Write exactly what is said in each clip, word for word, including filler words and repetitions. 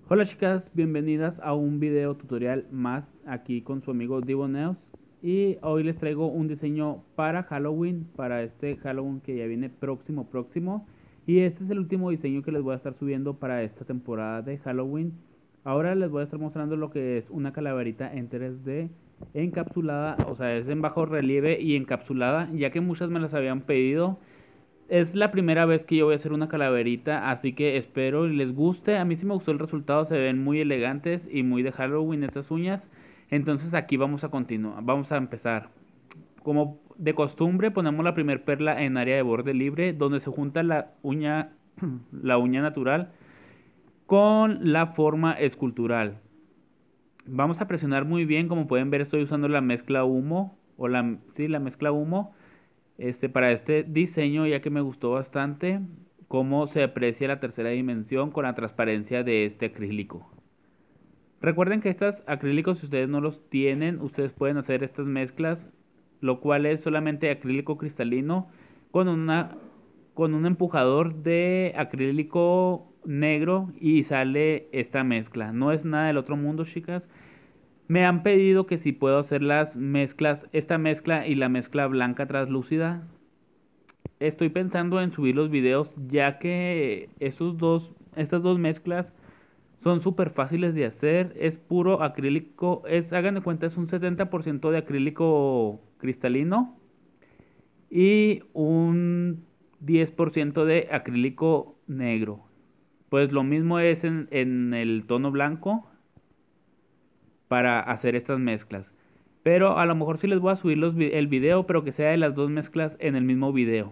Hola chicas, bienvenidas a un video tutorial más aquí con su amigo Divoneos. Y hoy les traigo un diseño para Halloween, para este Halloween que ya viene próximo próximo. Y este es el último diseño que les voy a estar subiendo para esta temporada de Halloween. Ahora les voy a estar mostrando lo que es una calaverita en tres D encapsulada, o sea es en bajo relieve y encapsulada, ya que muchas me las habían pedido. Es la primera vez que yo voy a hacer una calaverita, así que espero y les guste. A mí sí me gustó el resultado, se ven muy elegantes y muy de Halloween estas uñas. Entonces aquí vamos a continuar, vamos a empezar. Como de costumbre ponemos la primer perla en área de borde libre, donde se junta la uña, la uña natural con la forma escultural. Vamos a presionar muy bien, como pueden ver estoy usando la mezcla humo, o la, sí, la mezcla humo este, para este diseño, ya que me gustó bastante cómo se aprecia la tercera dimensión con la transparencia de este acrílico. Recuerden que estos acrílicos, si ustedes no los tienen, ustedes pueden hacer estas mezclas, lo cual es solamente acrílico cristalino con una con un empujador de acrílico negro y sale esta mezcla. No es nada del otro mundo, chicas. Me han pedido que si puedo hacer las mezclas, esta mezcla y la mezcla blanca translúcida. Estoy pensando en subir los videos, ya que estos dos, estas dos mezclas son súper fáciles de hacer. Es puro acrílico, es, hagan de cuenta, es un setenta por ciento de acrílico cristalino y un diez por ciento de acrílico negro. Pues lo mismo es en, en el tono blanco para hacer estas mezclas. Pero a lo mejor sí les voy a subir los, el video, pero que sea de las dos mezclas en el mismo video.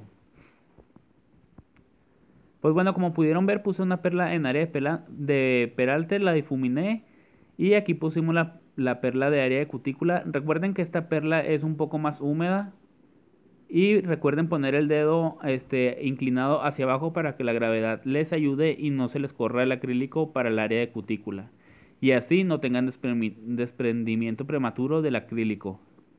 Pues bueno, como pudieron ver, puse una perla en área de, pela, de peralte, la difuminé. Y aquí pusimos la, la perla de área de cutícula. Recuerden que esta perla es un poco más húmeda. Y recuerden poner el dedo este, inclinado hacia abajo para que la gravedad les ayude y no se les corra el acrílico para el área de cutícula. Y así no tengan desprendimiento prematuro del acrílico.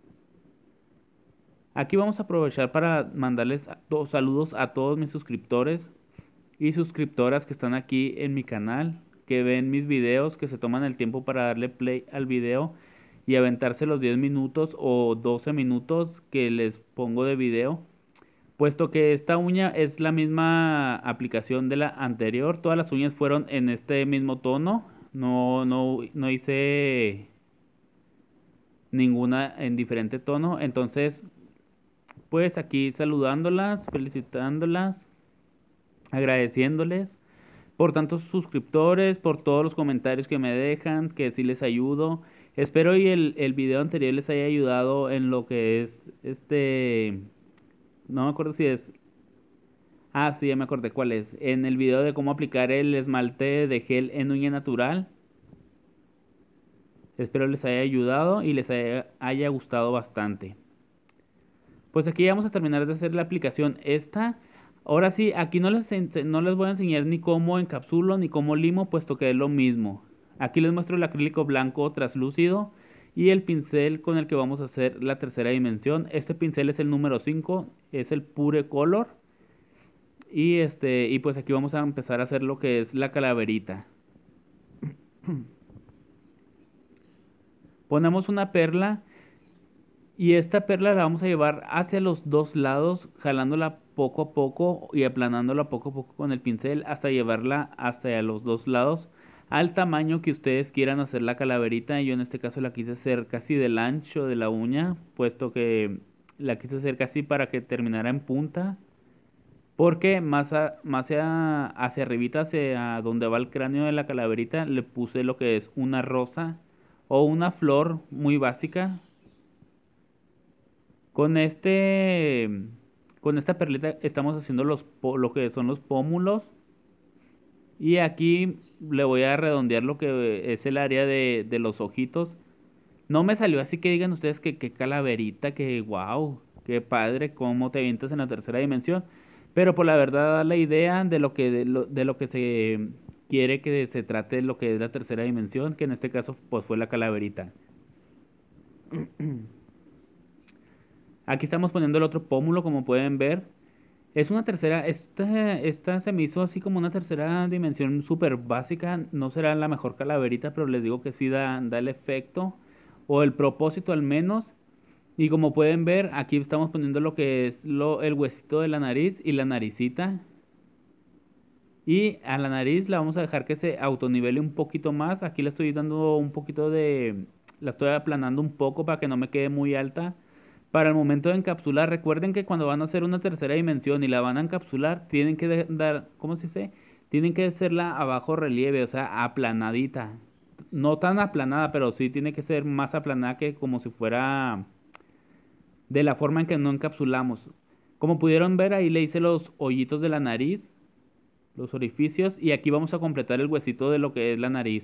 Aquí vamos a aprovechar para mandarles saludos a todos mis suscriptores y suscriptoras que están aquí en mi canal, que ven mis videos, que se toman el tiempo para darle play al video y aventarse los diez minutos o doce minutos que les pongo de video, puesto que esta uña es la misma aplicación de la anterior. Todas las uñas fueron en este mismo tono, no, no, no hice ninguna en diferente tono. Entonces pues aquí saludándolas, felicitándolas, agradeciéndoles por tantos suscriptores, por todos los comentarios que me dejan, que sí les ayudo. Espero y el, el video anterior les haya ayudado en lo que es este, no me acuerdo si es, ah sí, ya me acordé cuál es, en el video de cómo aplicar el esmalte de gel en uña natural. Espero les haya ayudado y les haya, haya gustado bastante. Pues aquí vamos a terminar de hacer la aplicación esta. Ahora sí, aquí no les, no les voy a enseñar ni cómo encapsulo ni cómo limo, puesto que es lo mismo. Aquí les muestro el acrílico blanco traslúcido y el pincel con el que vamos a hacer la tercera dimensión. Este pincel es el número cinco, es el Pure Color. Y este y pues aquí vamos a empezar a hacer lo que es la calaverita. Ponemos una perla y esta perla la vamos a llevar hacia los dos lados, jalándola poco a poco y aplanándola poco a poco con el pincel hasta llevarla hacia los dos lados al tamaño que ustedes quieran hacer la calaverita. Yo en este caso la quise hacer casi del ancho de la uña, puesto que la quise hacer casi para que terminara en punta, porque más, a, más hacia, hacia arribita, hacia donde va el cráneo de la calaverita, le puse lo que es una rosa o una flor muy básica. Con este, con esta perlita estamos haciendo los, lo que son los pómulos. Y aquí le voy a redondear lo que es el área de, de los ojitos. No me salió así que digan ustedes que qué calaverita, que wow, qué padre, cómo te avientas en la tercera dimensión. Pero por la verdad da la idea de lo que, de lo, de lo que se quiere que se trate lo que es la tercera dimensión, que en este caso pues fue la calaverita. Aquí estamos poniendo el otro pómulo, como pueden ver. Es una tercera, esta, esta se me hizo así como una tercera dimensión súper básica. No será la mejor calaverita, pero les digo que sí da, da el efecto o el propósito al menos. Y como pueden ver, aquí estamos poniendo lo que es lo, el huesito de la nariz y la naricita. Y a la nariz la vamos a dejar que se autonivele un poquito más. Aquí le estoy dando un poquito de... La estoy aplanando un poco para que no me quede muy alta. Para el momento de encapsular, recuerden que cuando van a hacer una tercera dimensión y la van a encapsular, tienen que de- dar, ¿cómo se dice? Tienen que hacerla a bajo relieve, o sea, aplanadita. No tan aplanada, pero sí tiene que ser más aplanada que como si fuera de la forma en que no encapsulamos. Como pudieron ver, ahí le hice los hoyitos de la nariz, los orificios, y aquí vamos a completar el huesito de lo que es la nariz.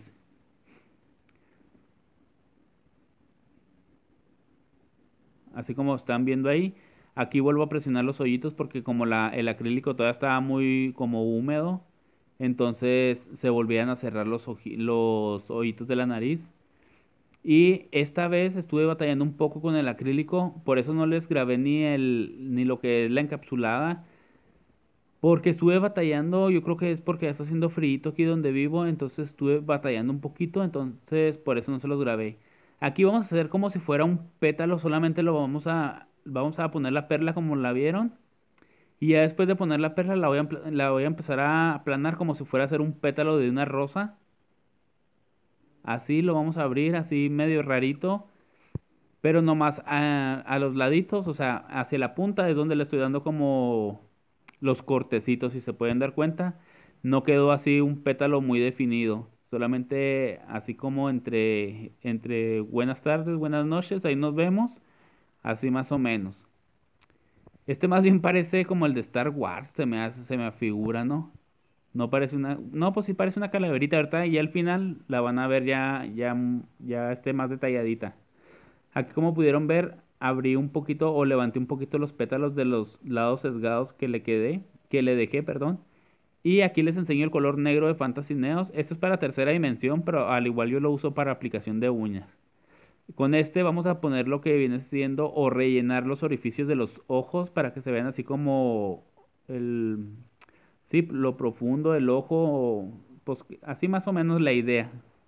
Así como están viendo ahí. Aquí vuelvo a presionar los hoyitos porque como la, el acrílico todavía estaba muy como húmedo, entonces se volvían a cerrar los, oji- los hoyitos de la nariz. Y esta vez estuve batallando un poco con el acrílico, por eso no les grabé ni el ni lo que es la encapsulada, porque estuve batallando, yo creo que es porque ya está haciendo frío aquí donde vivo, entonces estuve batallando un poquito, entonces por eso no se los grabé. Aquí vamos a hacer como si fuera un pétalo, solamente lo vamos a vamos a poner la perla como la vieron y ya después de poner la perla la voy a, empla- la voy a empezar a aplanar como si fuera a ser un pétalo de una rosa. Así lo vamos a abrir, así medio rarito, pero nomás a, a los laditos, o sea, hacia la punta es donde le estoy dando como los cortecitos, si se pueden dar cuenta. No quedó así un pétalo muy definido, solamente así como entre, entre buenas tardes, buenas noches, ahí nos vemos, así más o menos. Este más bien parece como el de Star Wars, se me hace, se me afigura, ¿no? No parece una, no, pues sí parece una calaverita, ¿verdad? Y al final la van a ver ya, ya, ya esté más detalladita. Aquí como pudieron ver, abrí un poquito o levanté un poquito los pétalos de los lados sesgados que le quedé, que le dejé, perdón. Y aquí les enseño el color negro de Fantasy Neos. Esto es para tercera dimensión, pero al igual yo lo uso para aplicación de uñas. Con este vamos a poner lo que viene siendo o rellenar los orificios de los ojos para que se vean así como el, sí, lo profundo del ojo, pues así más o menos la idea.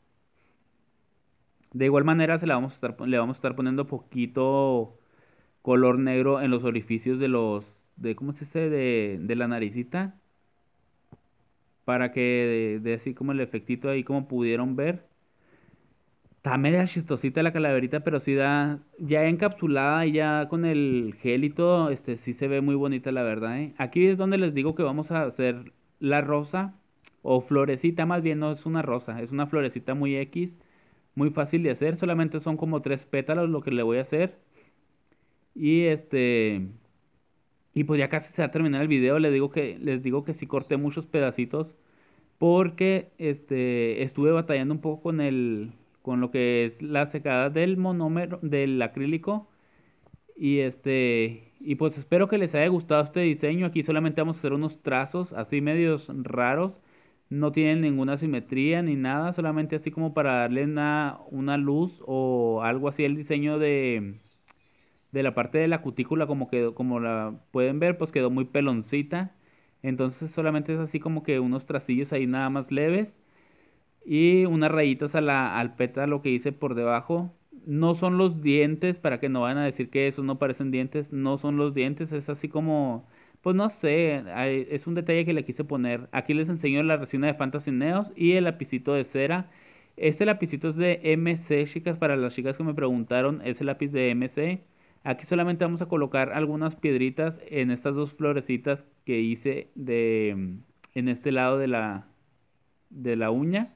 De igual manera se la vamos a estar, le vamos a estar poniendo poquito color negro en los orificios de los, de, ¿cómo se dice? De, de la naricita, para que de, de así como el efectito ahí como pudieron ver. Está media chistosita la calaverita, pero sí da, ya encapsulada y ya con el gel y todo, este sí se ve muy bonita la verdad, ¿eh? Aquí es donde les digo que vamos a hacer la rosa, o florecita más bien, no es una rosa, es una florecita muy X, muy fácil de hacer, solamente son como tres pétalos lo que le voy a hacer. Y este, y pues ya casi se va a terminar el video, les digo que, les digo que sí corté muchos pedacitos porque este estuve batallando un poco con el con lo que es la secada del monómero del acrílico y este y pues espero que les haya gustado este diseño. Aquí solamente vamos a hacer unos trazos así medios raros, no tienen ninguna simetría ni nada, solamente así como para darle una, una luz o algo así el diseño de de la parte de la cutícula como quedó, como la pueden ver, pues quedó muy peloncita. Entonces solamente es así como que unos tracillos ahí nada más leves y unas rayitas a la, al pétalo que hice por debajo. No son los dientes, para que no van a decir que esos no parecen dientes, no son los dientes, es así como, pues no sé, hay- es un detalle que le quise poner. Aquí les enseño la resina de Fantasy Neos y el lapicito de cera. Este lapicito es de M C, chicas, para las chicas que me preguntaron, es el lápiz de M C. Aquí solamente vamos a colocar algunas piedritas en estas dos florecitas que hice de en este lado de la de la uña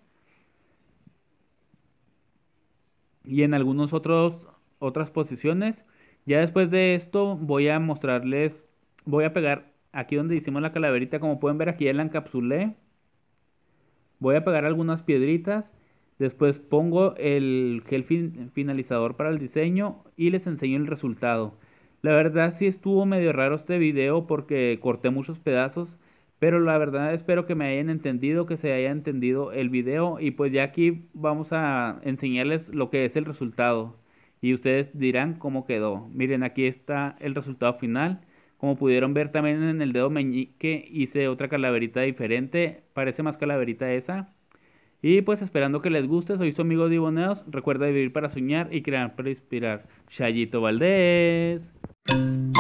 y en algunos otros otras posiciones. Ya después de esto voy a mostrarles, voy a pegar aquí donde hicimos la calaverita, como pueden ver aquí ya la encapsulé. Voy a pegar algunas piedritas, después pongo el gel fin- finalizador para el diseño y les enseño el resultado. La verdad sí estuvo medio raro este video porque corté muchos pedazos, pero la verdad espero que me hayan entendido, que se haya entendido el video y pues ya aquí vamos a enseñarles lo que es el resultado y ustedes dirán cómo quedó. Miren, aquí está el resultado final. Como pudieron ver también en el dedo meñique hice otra calaverita diferente, parece más calaverita esa. Y pues esperando que les guste, soy su amigo Diboneos, recuerda vivir para soñar y crear para inspirar. Chayito Valdés.